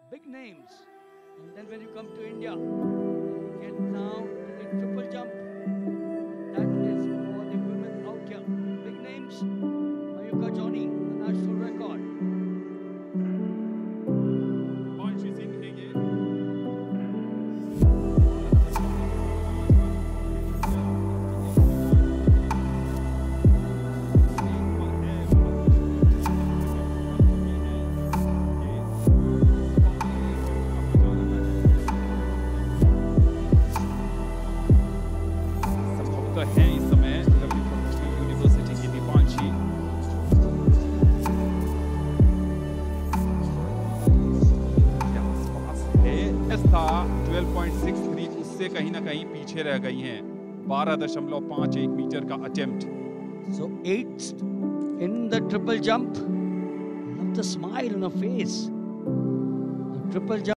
big names. And then when you come to India, you get now to the triple jump. That is for the women out here. Big names, Mayuka Johnny, the national record. Deepanshi Singh है ये। है इस समय university की दीपांशी था 12.63 उससे कहीं ना कहीं पीछे रह गई हैं 12.51 मीटर का attempt So 8th in the triple jump. Love the smile on her face. The triple jump.